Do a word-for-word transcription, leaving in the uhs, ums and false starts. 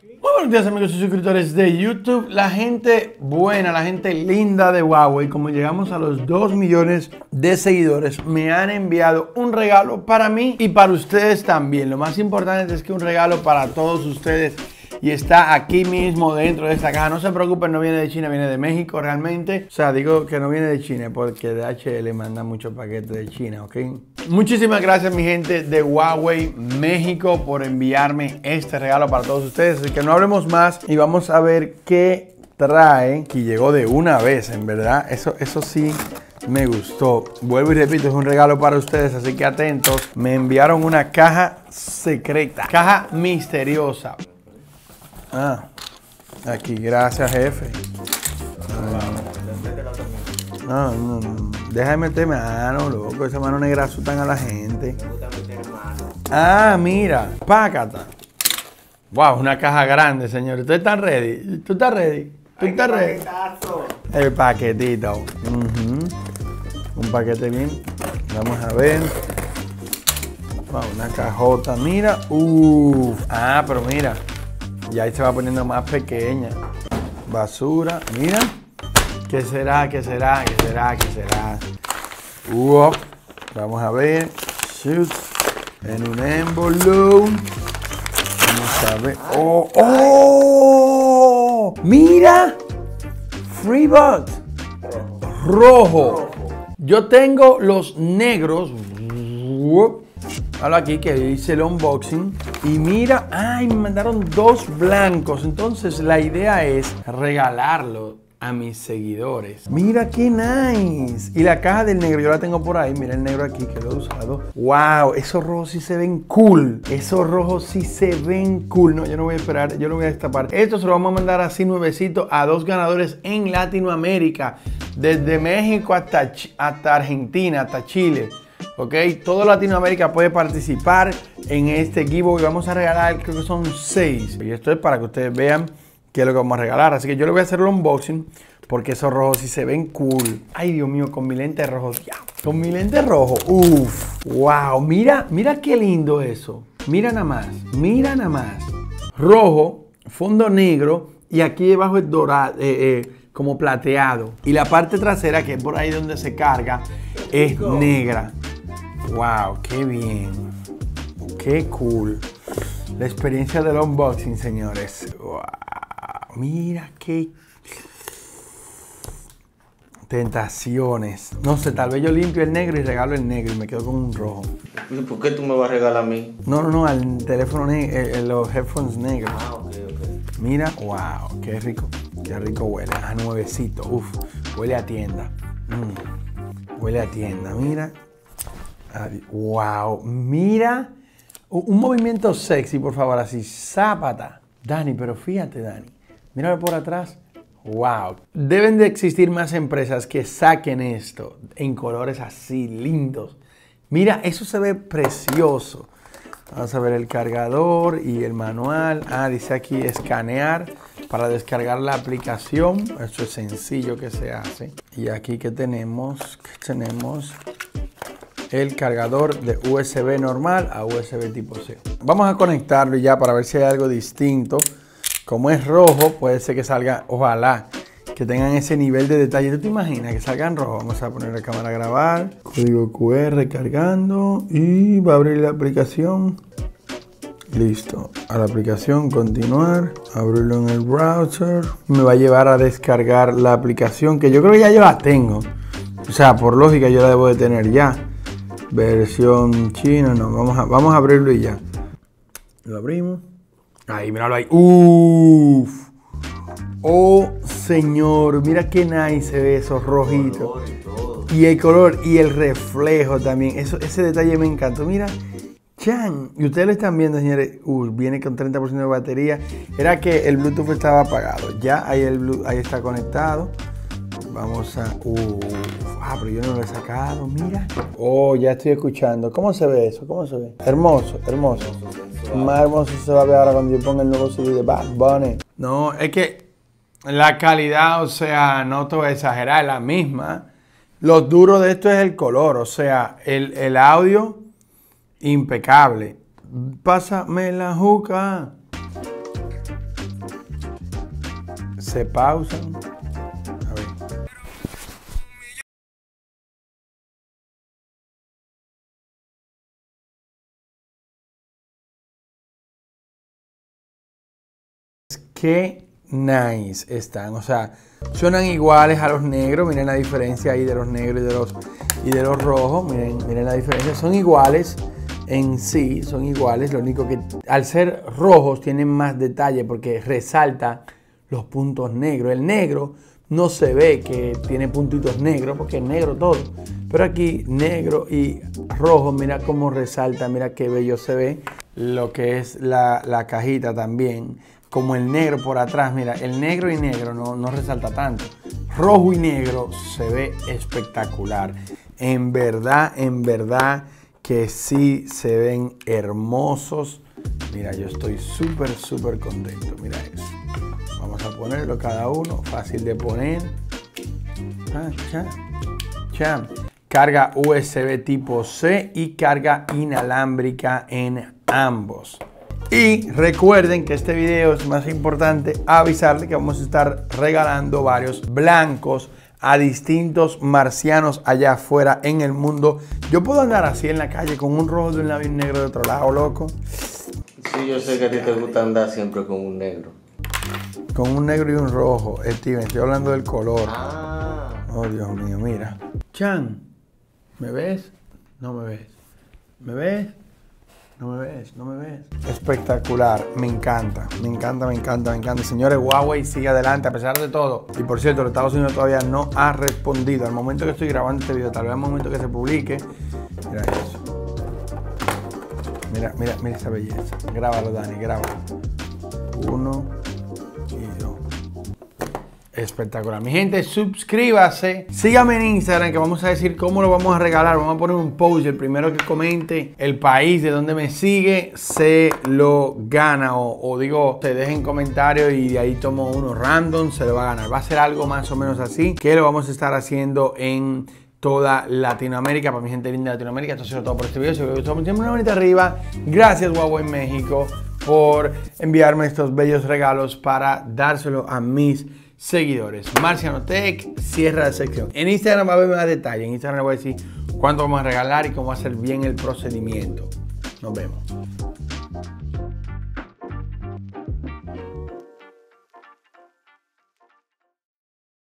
Muy buenos días, amigos y suscriptores de YouTube. La gente buena, la gente linda de Huawei, como llegamos a los dos millones de seguidores, me han enviado un regalo para mí y para ustedes también. Lo más importante es que un regalo para todos ustedes y está aquí mismo dentro de esta caja. No se preocupen, no viene de China, viene de México realmente. O sea, digo que no viene de China porque D H L manda muchos paquetes de China, ¿ok? Muchísimas gracias, mi gente de Huawei México, por enviarme este regalo para todos ustedes. Así que no hablemos más y vamos a ver qué trae. Que llegó de una vez, en verdad. Eso, eso sí me gustó. Vuelvo y repito, es un regalo para ustedes, así que atentos. Me enviaron una caja secreta, caja misteriosa. Ah, aquí, gracias, jefe. No, no, no. Deja de meter mano, loco. Esa mano negra asustan a la gente. Ah, mira, pácata. Wow, una caja grande, señor. ¿Ustedes están ready? ¿Tú estás ready? ¿Tú estás ready? El paquetito. Uh-huh. Un paquete bien. Vamos a ver. Wow, una cajota, mira. Uf. Ah, pero mira. Ya ahí se va poniendo más pequeña. Basura, mira. ¿Qué será? ¿Qué será? ¿Qué será? ¿Qué será? Uop. Vamos a ver. Shoot. En un envelope. Vamos a ver. ¡Oh! ¡Oh! ¡Mira! Freebot. Rojo. Yo tengo los negros. Uop. Hablo aquí que hice el unboxing y mira, ay, me mandaron dos blancos, entonces la idea es regalarlo a mis seguidores. Mira qué nice. Y la caja del negro yo la tengo por ahí, mira el negro aquí que lo he usado. Wow, esos rojos sí se ven cool. Esos rojos sí se ven cool. No, yo no voy a esperar, yo lo voy a destapar. Esto se lo vamos a mandar así nuevecito a dos ganadores en Latinoamérica, desde México hasta, hasta Argentina, hasta Chile. Ok, toda Latinoamérica puede participar en este giveaway. Vamos a regalar, creo que son seis. Y esto es para que ustedes vean qué es lo que vamos a regalar. Así que yo le voy a hacer el unboxing porque esos rojos sí se ven cool. Ay, Dios mío, con mi lente rojo. Con mi lente rojo. Uf, wow, mira, mira qué lindo eso. Mira nada más, mira nada más. Rojo, fondo negro y aquí debajo es dorado, eh, eh, como plateado. Y la parte trasera, que es por ahí donde se carga, es negra. Wow, qué bien. Qué cool. La experiencia del unboxing, señores. Wow, mira qué tentaciones. No sé, tal vez yo limpio el negro y regalo el negro y me quedo con un rojo. ¿Y por qué tú me vas a regalar a mí? No, no, no, al teléfono negro, los headphones negros. Ah, ok, ok. Mira, wow, qué rico. Qué rico huele. A nuevecito. Uf, huele a tienda. Mm, huele a tienda, mira. Wow, mira, un movimiento sexy, por favor, así, zápata. Dani, pero fíjate, Dani, míralo por atrás. Wow, deben de existir más empresas que saquen esto en colores así lindos. Mira, eso se ve precioso. Vamos a ver el cargador y el manual. Ah, dice aquí escanear para descargar la aplicación. Eso es sencillo que se hace. Y aquí, ¿qué tenemos? ¿Qué tenemos? El cargador de U S B normal a U S B tipo C. Vamos a conectarlo ya para ver si hay algo distinto. Como es rojo, puede ser que salga, ojalá, que tengan ese nivel de detalle. ¿Tú te imaginas que salgan rojos? Vamos a poner la cámara a grabar. Código Q R cargando y va a abrir la aplicación. Listo. A la aplicación, continuar. Abrirlo en el browser. Me va a llevar a descargar la aplicación que yo creo que ya yo la tengo. O sea, por lógica yo la debo de tener ya. Versión china, no, vamos a, vamos a abrirlo y ya. Lo abrimos. Ahí, míralo ahí. Uff. Oh, señor, mira qué nice se ve esos rojitos. Y el color y el reflejo también. Eso, ese detalle me encantó. Mira, chan. Y ustedes lo están viendo, señores. Uh, viene con treinta por ciento de batería. Era que el Bluetooth estaba apagado. Ya ahí, el Bluetooth, ahí está conectado. Vamos a... Uh, ah, pero yo no lo he sacado, mira. Oh, ya estoy escuchando. ¿Cómo se ve eso? ¿Cómo se ve? Hermoso, hermoso. Más hermoso se va a ver ahora cuando yo ponga el nuevo C D de Bad Bunny. No, es que la calidad, o sea, no te voy a exagerar, es la misma. Lo duro de esto es el color, o sea, el, el audio impecable. Pásame la juca. se pausan. A ver. Qué nice están, o sea, suenan iguales a los negros. Miren la diferencia ahí de los negros y de los, y de los rojos. Miren, miren la diferencia, son iguales en sí, son iguales. Lo único que al ser rojos tienen más detalle porque resalta los puntos negros. El negro no se ve que tiene puntitos negros porque es negro todo, pero aquí negro y rojo, mira cómo resalta, mira qué bello se ve lo que es la, la cajita también. Como el negro por atrás, mira, el negro y negro no, no resalta tanto. Rojo y negro se ve espectacular. En verdad, en verdad que sí se ven hermosos. Mira, yo estoy súper, súper contento. Mira eso. Vamos a ponerlo cada uno, fácil de poner. Ah, cha, cha. Carga U S B tipo C y carga inalámbrica en ambos. Y recuerden que este video es más importante avisarle que vamos a estar regalando varios blancos a distintos marcianos allá afuera en el mundo. Yo puedo andar así en la calle con un rojo de un lado y un negro de otro lado, loco. Sí, yo sé que a ti te gusta andar siempre con un negro. Con un negro y un rojo, Steven, estoy hablando del color. Ah. Oh, Dios mío, mira. Chan, ¿me ves? No me ves. ¿Me ves? No me ves, no me ves. Espectacular, me encanta, me encanta, me encanta, me encanta. Señores, Huawei sigue adelante a pesar de todo. Y por cierto, los Estados Unidos todavía no ha respondido. Al momento que estoy grabando este video, tal vez al momento que se publique. Mira eso. Mira, mira, mira esa belleza. Grábalo, Dani, grábalo. Uno y dos. Espectacular. Mi gente, suscríbase. Sígame en Instagram que vamos a decir cómo lo vamos a regalar. Vamos a poner un post. El primero que comente el país de donde me sigue se lo gana. O, o digo, se dejen comentarios y de ahí tomo uno random. Se lo va a ganar. Va a ser algo más o menos así que lo vamos a estar haciendo en toda Latinoamérica. Para mi gente linda de Latinoamérica. Esto ha sido todo por este video. Si les gustó, siempre una manita arriba. Gracias, Huawei México, por enviarme estos bellos regalos para dárselo a mis seguidores. Marciano Tech cierra la sección. En Instagram va a haber más detalle. En Instagram les voy a decir cuánto vamos a regalar y cómo hacer bien el procedimiento. Nos vemos.